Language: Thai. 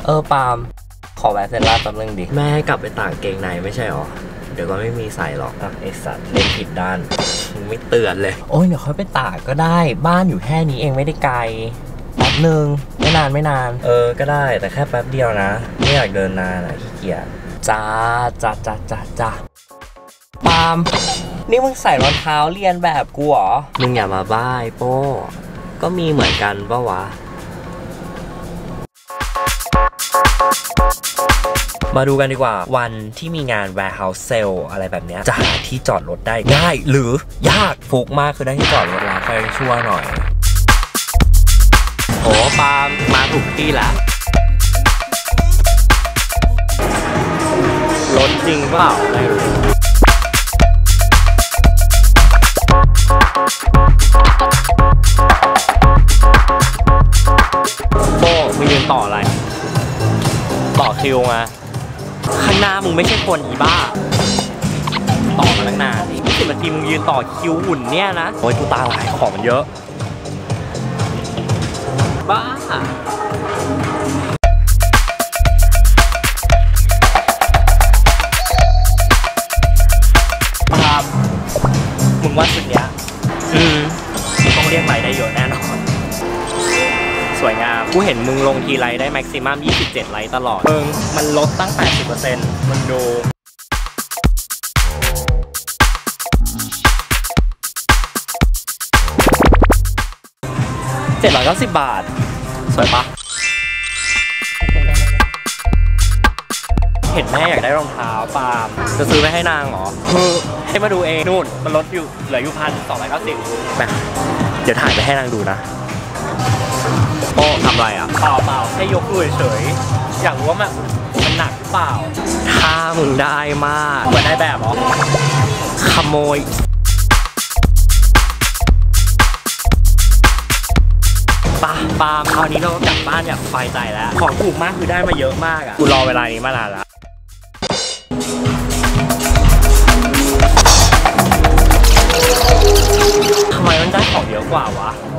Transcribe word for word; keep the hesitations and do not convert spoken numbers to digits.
ออปาล์มขอแวะเซนล่าแป๊บนึงดิแม่ให้กลับไปตากเกงในไม่ใช่หรอเดี๋ยวก็ไม่มีใส่หรอกอ่ะไอสัตว์เล่นผิดด้านไม่เตือนเลยโอ้ยเดี๋ยวค่อยไปตากก็ได้บ้านอยู่แค่นี้เองไม่ได้ไกลแป๊บนึงไม่นานไม่นานเออก็ได้แต่แค่แป๊บเดียวนะไม่อยากเดินนานอ่ะขี้เกียจจ้าจ้าจ้าจ้าจ้าปาล์มนี่มึงใส่รองเท้าเรียนแบบกูเหรอมึงอย่ามาบ้าโป้ก็มีเหมือนกันปะวะมาดูกันดีกว่าวันที่มีงาน warehouse sale อะไรแบบนี้จะหาที่จอดรถได้ง่ายหรือยากฟุกมากคือได้ที่จอดรถแล้วค่อยชั่วหน่อยโอ้ปาล์มมาถูกที่แล้วรถจริงเปล่าไม่รู้โป้มึงยืนต่ออะไรต่อคิวมาข้างหน้ามึงไม่ใช่คนอีบ้าต่อมาตั้งนานนี่สิบนาทีมึงยืนต่อคิวหุ่นเนี่ยนะโอ้ยกูตาลายของมันเยอะบ้าปาล์มมึงว่าสุดเนี้ยอืมต้องเรียกไลน์ได้เยอะแน่นอนสวยงามกูเห็นมึงลงทีไลท์ได้แม็กซิมัมยี่สิบเจ็ดไลท์ตลอดมึงมันลดตั้ง แปดสิบเปอร์เซ็นต์ มึงดูเจ็ดร้อยเก้าสิบบาทสวยปะเห็นแม่อยากได้รองเท้าปาล์มจะซื้อไปให้นางเหรอคือให้มาดูเองนู่นมันลดอยู่เหลืออยู่พันสองร้อยเก้าสิบแม่เดี๋ยวถ่ายไปให้นางดูนะโอ้ทำไรอ่ะเปล่าเปล่าแค่ยกดูเฉยอยากรู้ว่ามันมันหนักเปล่าถ้ามึงได้มากเหมือนได้แบบเหรอขโมยปะปาล์มคราวนี้เราก็กลับบ้านอย่างสบายใจแล้วของถูกมากคือได้มาเยอะมากอ่ะกูรอเวลานี้มานานแล้วทำไมมันได้ของเยอะกว่าวะ